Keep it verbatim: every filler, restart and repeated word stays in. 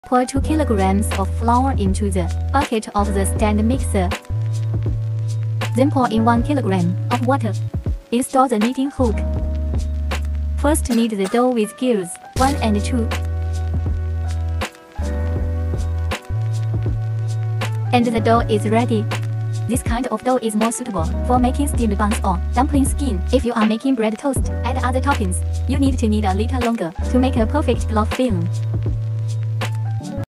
Pour two kilograms of flour into the bucket of the stand mixer. Then pour in one kilogram of water. Install the kneading hook. First knead the dough with gears one and two. And the dough is ready. This kind of dough is more suitable for making steamed buns or dumpling skin. If you are making bread toast, add other toppings. You need to knead a little longer to make a perfect block film.